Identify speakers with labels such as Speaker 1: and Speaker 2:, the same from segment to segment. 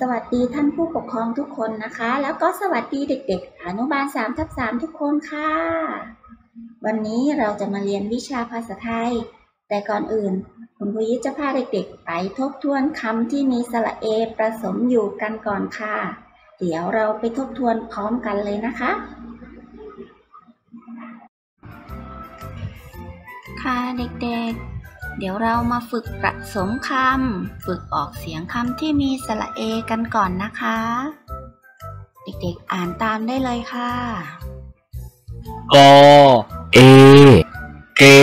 Speaker 1: วัสดีท่านผู้ปกครองทุกคนนะคะแล้วก็สวัสดีเด็กๆอนุบาล3/3ทุกคนค่ะวันนี้เราจะมาเรียนวิชาภาษาไทยแต่ก่อนอื่นคุณครูยิปจะพาเด็กๆไปทบทวนคำที่มีสระเอผสมอยู่กันก่อนค่ะเดี๋ยวเราไปทบทวนพร้อมกันเลยนะคะค่ะเด็กๆเดี๋ยวเรามาฝึกผสมคำฝึกออกเสียงคำที่มีสระเอกันก่อนนะคะเด็กๆอ่านตามได้เลยค่ะ
Speaker 2: กเอเก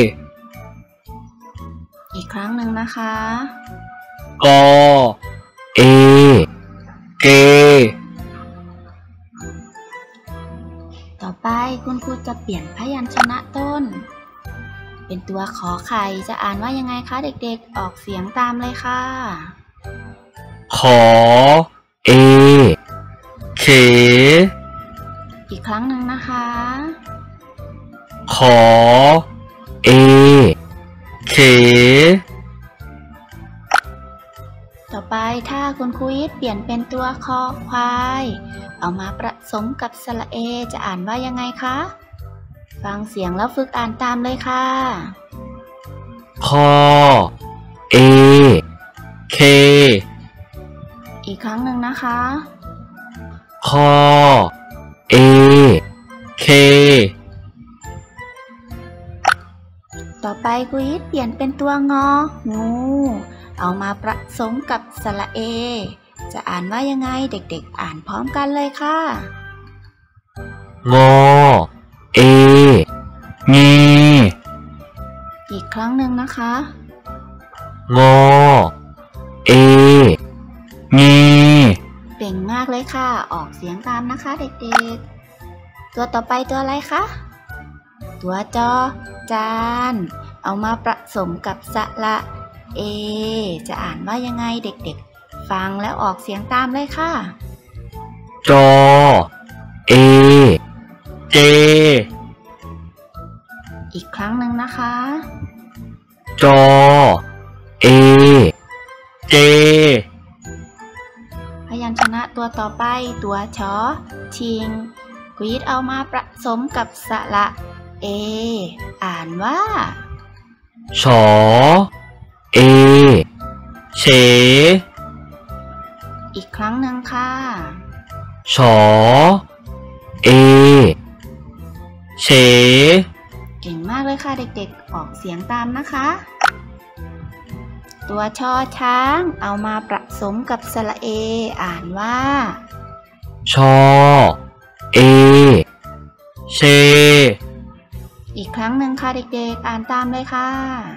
Speaker 1: อีกครั้งหนึ่งนะคะ
Speaker 2: กเอเก
Speaker 1: ต่อไปคุณครูจะเปลี่ยนพยัญชนะต้นเป็นตัวขอไข่จะอ่านว่ายังไงคะเด็กๆออกเสียงตามเลยค่ะ
Speaker 2: ขอเอเข
Speaker 1: อีกครั้งหนึ่งนะคะ
Speaker 2: ขอเอเข
Speaker 1: ต่อไปถ้าคุณครูยิปเปลี่ยนเป็นตัวคอควายเอามาผสมกับสระเอจะอ่านว่ายังไงคะฟังเสียงแล้วฝึกอ่านตามเลยค่ะ
Speaker 2: คอเอเค
Speaker 1: อีกครั้งหนึ่งนะคะ
Speaker 2: คอเอเค
Speaker 1: ต่อไปครูยิปเปลี่ยนเป็นตัวงองูเอามาผสมกับสระเอจะอ่านว่ายังไงเด็กๆอ่านพร้อมกันเลยค่ะ
Speaker 2: งอเองี
Speaker 1: อีกครั้งหนึ่งนะคะ
Speaker 2: งอเองี
Speaker 1: เก่งมากเลยค่ะออกเสียงตามนะคะเด็กๆตัวต่อไปตัวอะไรคะตัวจอจานเอามาผสมกับสระเอจะอ่านว่ายังไงเด็กๆฟังแล้วออกเสียงตามเลยค่ะ
Speaker 2: จอเอเจ
Speaker 1: อีกครั้งหนึ่งนะคะ
Speaker 2: จอเอเจ
Speaker 1: พยัญชนะตัวต่อไปตัวชอชิงครูยิปเอามาผสมกับสระเออ่านว่า
Speaker 2: ชอเอเฉ
Speaker 1: อีกครั้งหนึ่งค่ะ
Speaker 2: ชอเอเฉ
Speaker 1: เก่งมากเลยค่ะเด็กๆออกเสียงตามนะคะตัวชอช้างเอามาผสมกับสระเออ่านว่า
Speaker 2: ชอเอเช
Speaker 1: อีกครั้งหนึ่งค่ะเด็กๆอ่านตามเลยค่ะ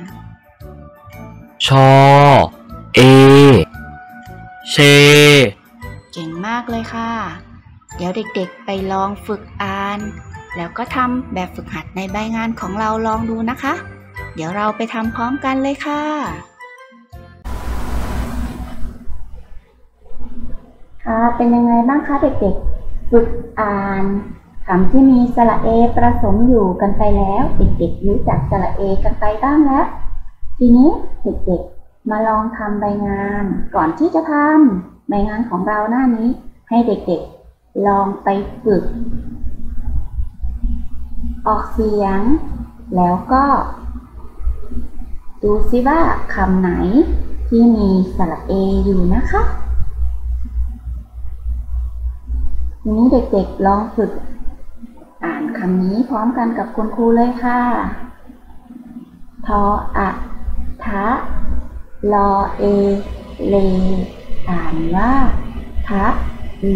Speaker 2: ชอเอเช
Speaker 1: เก่งมากเลยค่ะเดี๋ยวเด็กๆไปลองฝึกอ่านแล้วก็ทำแบบฝึกหัดในใบงานของเราลองดูนะคะเดี๋ยวเราไปทำพร้อมกันเลยค่ะเป็นยังไงบ้างคะเด็กๆฝึกอ่านคำที่มีสระเอผสมอยู่กันไปแล้วเด็กๆรู้จักสระเอกันไปบ้างแล้วทีนี้เด็กๆมาลองทำใบงานก่อนที่จะทำใบงานของเราหน้านี้ให้เด็กๆลองไปฝึกออกเสียงแล้วก็ดูซิว่าคำไหนที่มีสระเออยู่นะคะทีนี้เด็กๆลองฝึกอ่านคำนี้พร้อมกันกับคุณครูเลยค่ะทออะทะลอเอเลอ่านว่าทะเล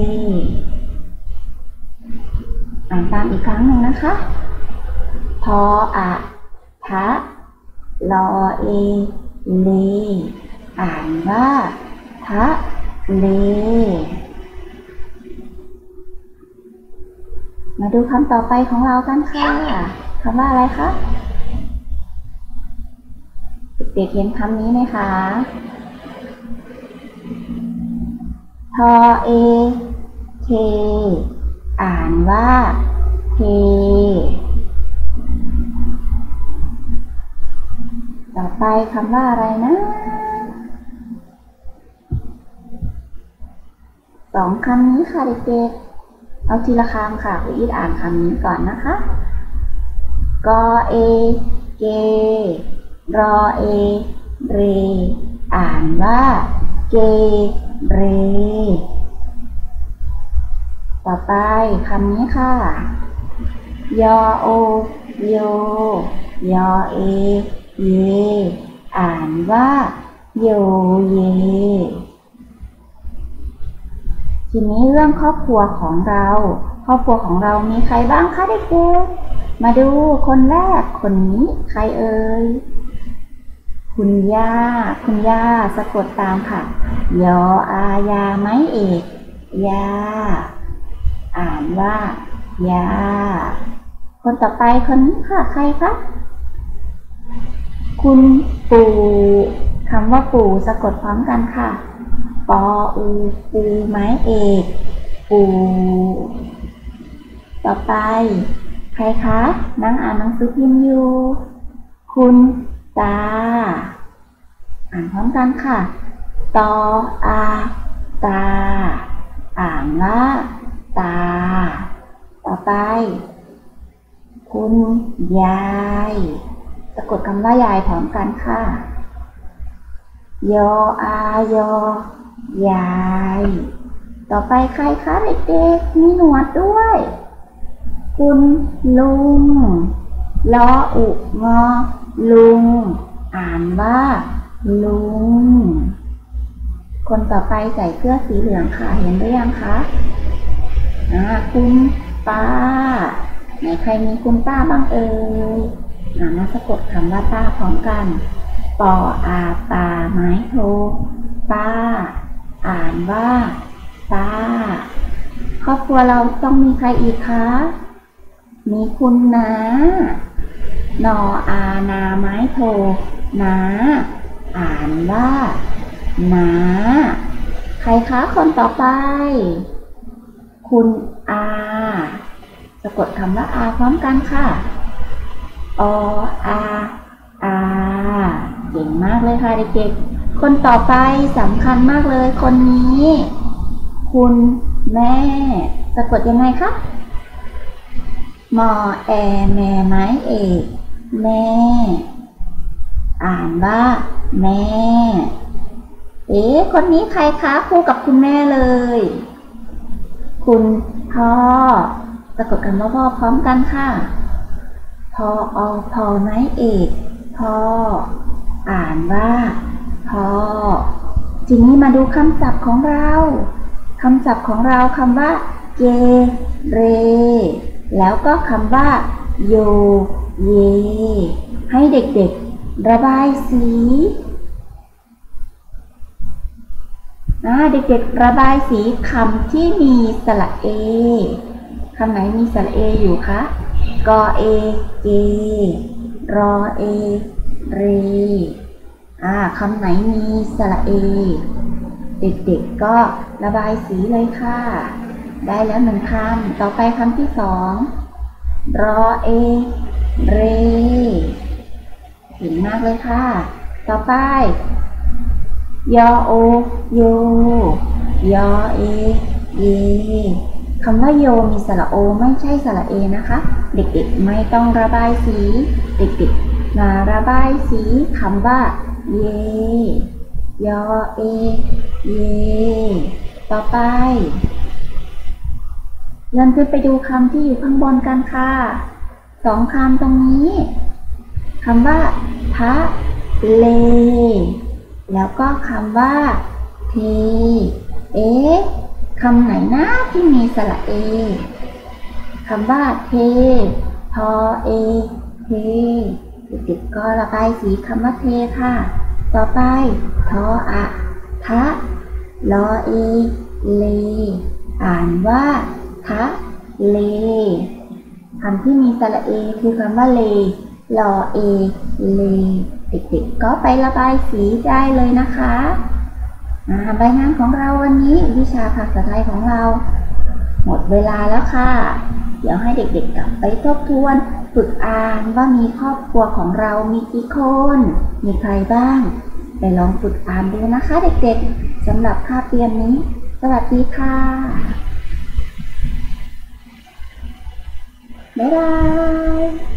Speaker 1: อ่านตามอีกครั้งหนึ่งนะคะทออะทะลอเอเลอ่านว่าทะเลมาดูคำต่อไปของเรากันค่ะคำว่าอะไรคะเด็กๆเห็นคำนี้ไหมคะทอเอเทอ่านว่าเทต่อไปคำว่าอะไรนะสองคำนี้ค่ะเด็กๆเอาทีละคำค่ะครูอีทอ่านคำนี้ก่อนนะคะกอเอเกรอเอเรอ่านว่าเกเรต่อไปคำนี้ค่ะยอโอโยยอเอเยอ่านว่าโยเยทีนี้เรื่องครอบครัวของเรามีใครบ้างคะเด็กๆมาดูคนแรกคนนี้ใครเอ่ยคุณย่าสะกดตามค่ะยออายาไม้เอกยาอ่านว่ายาคนต่อไปคนนี้ค่ะใครคะคุณปู่คำว่าปู่สะกดพร้อมกันค่ะปออูปูไม้เอกปู่ต่อไปใครคะนั่งอ่านหนังสือพิมพ์อยู่คุณตาอ่านพร้อมกันค่ะตออาตาอ่านว่าตาต่อไปคุณยายสะกดคำว่ายายพร้อมกันค่ะยออายอยายต่อไปใครคะเด็กๆมีหนวดด้วยคุณลุงลออุงอลุงอ่านว่าลุงคนต่อไปใส่เสื้อสีเหลืองค่ะเห็นหรือยังคะคุณป้าไหนใครมีคุณป้าบ้างเอ่ยมาสะกดคำว่าป้าพร้อมกันปออาปาไม้โทป้าอ่านว่าป้าครอบครัวเราต้องมีใครอีกคะมีคุณน้านออานาไม้โทน้าอ่านว่าน้าใครคะคนต่อไปคุณอาสะกดคำว่าอาพร้อมกันค่ะออาอาเก่งมากเลยค่ะเด็กๆคนต่อไปสำคัญมากเลยคนนี้คุณแม่สะกดยังไงคะมอแอแม่ไม้เอกแม่อ่านว่าแม่คนนี้ใครคะคู่กับคุณแม่เลยคุณพ่อสะกดคำว่าพ่อพร้อมกันค่ะพอพอไม้เอกพ่ออ่านว่าพ่อทีนี้มาดูคำศัพท์ของเราคำว่าเกเรแล้วก็คำว่าโยเยให้เด็กๆระบายสีเด็กๆระบายสีคำที่มีสระเอคำไหนมีสระเออยู่คะกอเอเกรอเอเรคำไหนมีสระเอเด็กๆก็ระบายสีเลยค่ะได้แล้วหนึ่งคำต่อไปคำที่สองรอเอเรเห็นมากเลยค่ะต่อไปยอโอโยยอเอเยคำว่าโยมีสระโอไม่ใช่สระเอนะคะเด็กๆไม่ต้องระบายสีเด็กๆมาระบายสีคำว่าเยยอเอเยต่อไปเลื่อนขึ้นไปดูคำที่อยู่ข้างบนกันค่ะสองคำตรงนี้คำว่าทะเลแล้วก็คำว่าเทคำไหนนะที่มีสระเอคำว่าเททอเอเทเด็กๆก็ระบายสีคำว่าเทค่ะต่อไปทออะทะลอเอเลอ่านว่าทะเลคำที่มีสระเอคือคำว่าเลลอเอเลเด็กๆก็ไประบายสีได้เลยนะคะใบงานของเราวันนี้วิชาภาษาไทยของเราหมดเวลาแล้วค่ะเดี๋ยวให้เด็กๆกลับไปทบทวนฝึกอ่านว่ามีครอบครัวของเรามีกี่คนมีใครบ้างไปลองฝึกอ่านดูนะคะเด็กๆสำหรับคาบเรียนนี้สวัสดีค่ะ บ๊ายบาย